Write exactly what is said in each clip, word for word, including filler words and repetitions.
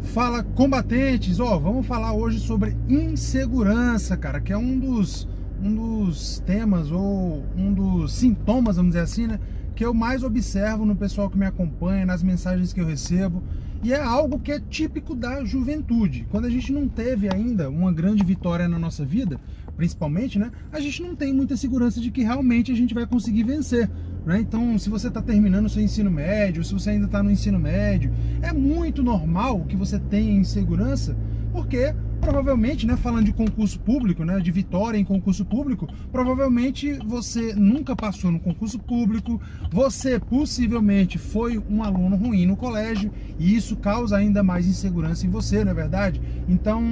Fala, combatentes! Ó, vamos falar hoje sobre insegurança, cara, que é um dos, um dos temas ou um dos sintomas, vamos dizer assim, né, que eu mais observo no pessoal que me acompanha, nas mensagens que eu recebo, e é algo que é típico da juventude. Quando a gente não teve ainda uma grande vitória na nossa vida, principalmente, né, a gente não tem muita segurança de que realmente a gente vai conseguir vencer, né? Então, se você está terminando o seu ensino médio, se você ainda está no ensino médio, é muito normal que você tenha insegurança, porque provavelmente, né, falando de concurso público, né, de vitória em concurso público, provavelmente você nunca passou no concurso público, você possivelmente foi um aluno ruim no colégio, e isso causa ainda mais insegurança em você, não é verdade? Então,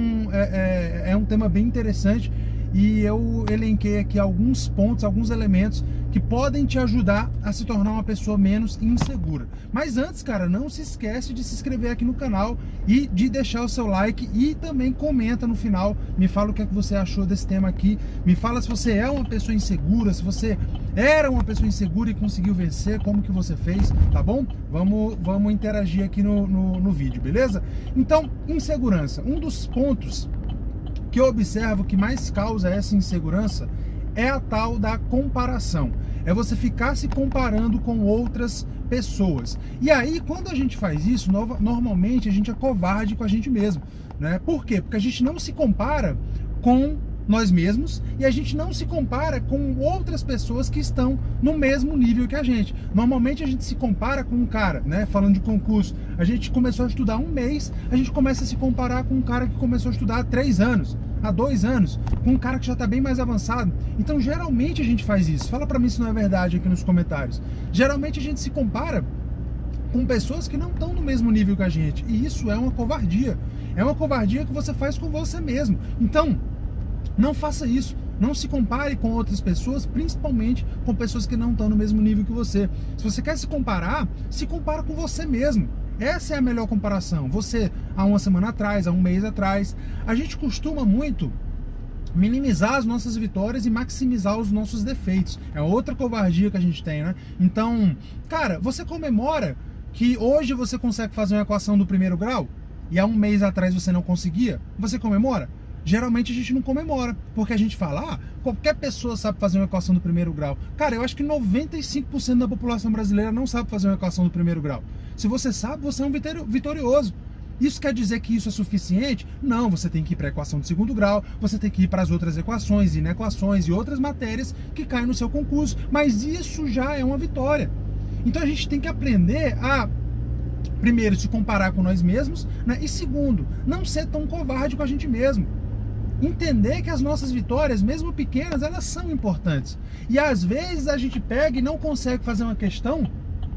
é, é, é um tema bem interessante, e eu elenquei aqui alguns pontos, alguns elementos que podem te ajudar a se tornar uma pessoa menos insegura. Mas antes, cara, não se esquece de se inscrever aqui no canal e de deixar o seu like, e também comenta no final, me fala o que é que você achou desse tema aqui, me fala se você é uma pessoa insegura, se você era uma pessoa insegura e conseguiu vencer, como que você fez, tá bom? Vamos, vamos interagir aqui no, no, no vídeo, beleza? Então, insegurança, um dos pontos que eu observo que mais causa essa insegurança é a tal da comparação. É você ficar se comparando com outras pessoas. E aí, quando a gente faz isso, normalmente a gente é covarde com a gente mesmo, né? Por quê? Porque a gente não se compara com nós mesmos e a gente não se compara com outras pessoas que estão no mesmo nível que a gente. Normalmente a gente se compara com um cara, né? Falando de concurso, a gente começou a estudar um mês, a gente começa a se comparar com um cara que começou a estudar há três anos, há dois anos, com um cara que já está bem mais avançado. Então, geralmente a gente faz isso. Fala pra mim se não é verdade aqui nos comentários. Geralmente a gente se compara com pessoas que não estão no mesmo nível que a gente, e isso é uma covardia. É uma covardia que você faz com você mesmo. Então, não faça isso, não se compare com outras pessoas, principalmente com pessoas que não estão no mesmo nível que você. Se você quer se comparar, se compara com você mesmo. Essa é a melhor comparação. Você, há uma semana atrás, há um mês atrás, a gente costuma muito minimizar as nossas vitórias e maximizar os nossos defeitos. É outra covardia que a gente tem, né? Então, cara, você comemora que hoje você consegue fazer uma equação do primeiro grau e há um mês atrás você não conseguia? Você comemora? Geralmente a gente não comemora, porque a gente fala, ah, qualquer pessoa sabe fazer uma equação do primeiro grau. Cara, eu acho que noventa e cinco por cento da população brasileira não sabe fazer uma equação do primeiro grau. Se você sabe, você é um vitorioso. Isso quer dizer que isso é suficiente? Não, você tem que ir para a equação do segundo grau, você tem que ir para as outras equações, inequações e outras matérias que caem no seu concurso. Mas isso já é uma vitória. Então a gente tem que aprender a, primeiro, se comparar com nós mesmos, né? E segundo, não ser tão covarde com a gente mesmo. Entender que as nossas vitórias, mesmo pequenas, elas são importantes. E às vezes a gente pega e não consegue fazer uma questão,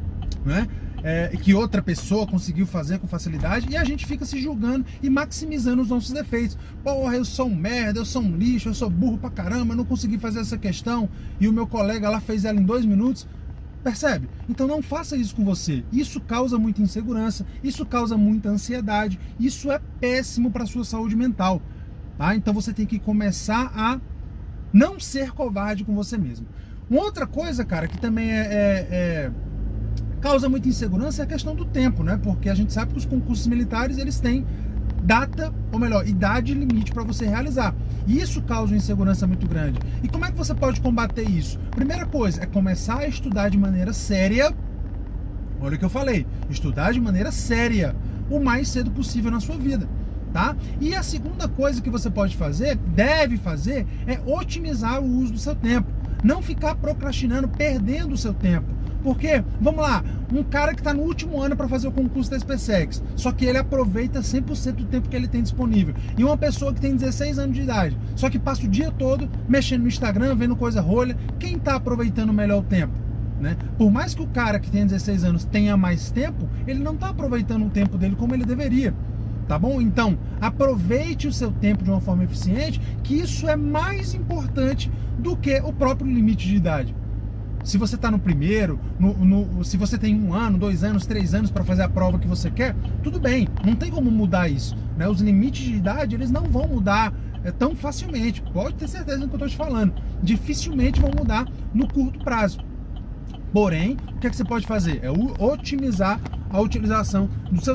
né, é, que outra pessoa conseguiu fazer com facilidade, e a gente fica se julgando e maximizando os nossos defeitos. Porra, eu sou um merda, eu sou um lixo, eu sou burro pra caramba, eu não consegui fazer essa questão, e o meu colega lá fez ela em dois minutos. Percebe? Então não faça isso com você. Isso causa muita insegurança, isso causa muita ansiedade, isso é péssimo para a sua saúde mental. Tá? Então você tem que começar a não ser covarde com você mesmo. Uma outra coisa, cara, que também é, é, é, causa muita insegurança é a questão do tempo, né? Porque a gente sabe que os concursos militares, eles têm data, ou melhor, idade limite para você realizar. E isso causa uma insegurança muito grande. E como é que você pode combater isso? Primeira coisa é começar a estudar de maneira séria. Olha o que eu falei, estudar de maneira séria o mais cedo possível na sua vida. Tá? E a segunda coisa que você pode fazer, deve fazer, é otimizar o uso do seu tempo. Não ficar procrastinando, perdendo o seu tempo. Porque, vamos lá, um cara que está no último ano para fazer o concurso da SpaceX, só que ele aproveita cem por cento do tempo que ele tem disponível. E uma pessoa que tem dezesseis anos de idade, só que passa o dia todo mexendo no Instagram, vendo coisa rolha, quem está aproveitando melhor o tempo? Né? Por mais que o cara que tem dezesseis anos tenha mais tempo, ele não está aproveitando o tempo dele como ele deveria. Tá bom? Então, aproveite o seu tempo de uma forma eficiente, que isso é mais importante do que o próprio limite de idade. Se você está no primeiro, no, no, se você tem um ano, dois anos, três anos para fazer a prova que você quer, tudo bem, não tem como mudar isso, né? Os limites de idade, eles não vão mudar é, tão facilmente, pode ter certeza do que eu estou te falando, dificilmente vão mudar no curto prazo. Porém, o que é que você pode fazer? É otimizar a utilização do seu tempo.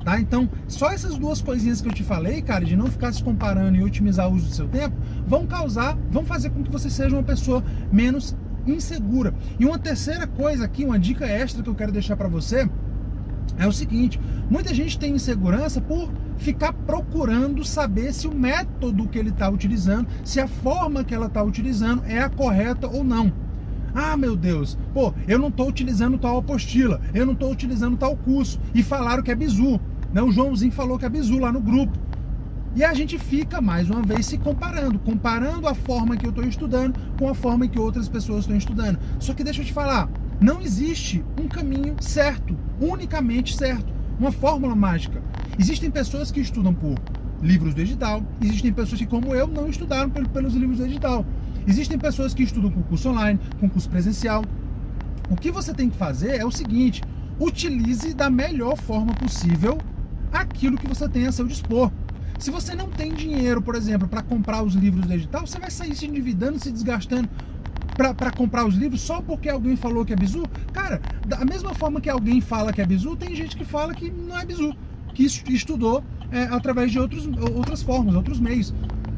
Tá? Então, só essas duas coisinhas que eu te falei, cara, de não ficar se comparando e otimizar o uso do seu tempo, vão causar, vão fazer com que você seja uma pessoa menos insegura. E uma terceira coisa aqui, uma dica extra que eu quero deixar para você, é o seguinte: muita gente tem insegurança por ficar procurando saber se o método que ele está utilizando, se a forma que ela está utilizando é a correta ou não. Ah, meu Deus, pô, eu não estou utilizando tal apostila, eu não estou utilizando tal curso, e falaram que é bizu, né? O Joãozinho falou que é bizu lá no grupo. E a gente fica, mais uma vez, se comparando, comparando a forma que eu estou estudando com a forma que outras pessoas estão estudando. Só que deixa eu te falar, não existe um caminho certo, unicamente certo, uma fórmula mágica. Existem pessoas que estudam por livros do edital, existem pessoas que, como eu, não estudaram pelos livros do edital. Existem pessoas que estudam com curso online, com curso presencial. O que você tem que fazer é o seguinte: utilize da melhor forma possível aquilo que você tem a seu dispor. Se você não tem dinheiro, por exemplo, para comprar os livros do edital, você vai sair se endividando, se desgastando para comprar os livros só porque alguém falou que é bizu? Cara, da mesma forma que alguém fala que é bizu, tem gente que fala que não é bizu, que estudou é, através de outros, outras formas, outros meios.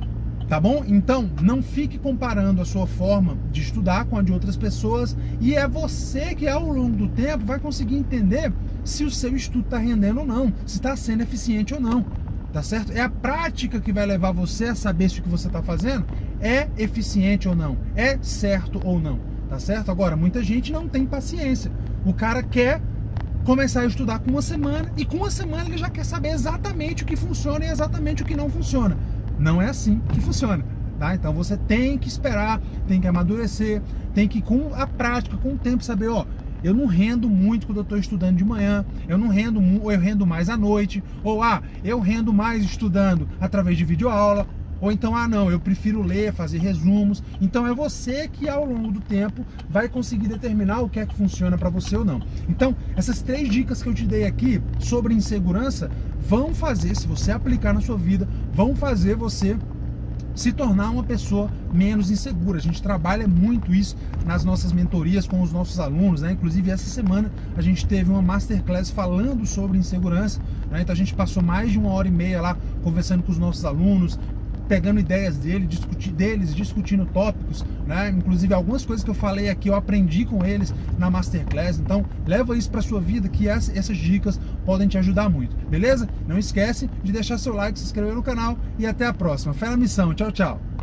Tá bom? Então, não fique comparando a sua forma de estudar com a de outras pessoas, e é você que ao longo do tempo vai conseguir entender se o seu estudo está rendendo ou não, se está sendo eficiente ou não, tá certo? É a prática que vai levar você a saber se o que você está fazendo é eficiente ou não, é certo ou não, tá certo? Agora, muita gente não tem paciência, o cara quer começar a estudar com uma semana, e com uma semana ele já quer saber exatamente o que funciona e exatamente o que não funciona. Não é assim que funciona, tá? Então você tem que esperar, tem que amadurecer, tem que, com a prática, com o tempo, saber, ó, eu não rendo muito quando eu estou estudando de manhã, eu não rendo, ou eu rendo mais à noite, ou ah, eu rendo mais estudando através de videoaula, ou então, ah não, eu prefiro ler, fazer resumos. Então é você que ao longo do tempo vai conseguir determinar o que é que funciona para você ou não. Então, essas três dicas que eu te dei aqui sobre insegurança vão fazer, se você aplicar na sua vida, vão fazer você se tornar uma pessoa menos insegura. A gente trabalha muito isso nas nossas mentorias com os nossos alunos, né? Inclusive essa semana a gente teve uma masterclass falando sobre insegurança, né? Então a gente passou mais de uma hora e meia lá conversando com os nossos alunos, pegando ideias dele, discutir, deles, discutindo tópicos, né? Inclusive algumas coisas que eu falei aqui eu aprendi com eles na Masterclass. Então leva isso para sua vida, que essa, essas dicas podem te ajudar muito, beleza? Não esquece de deixar seu like, se inscrever no canal e até a próxima. Fé na missão, tchau, tchau!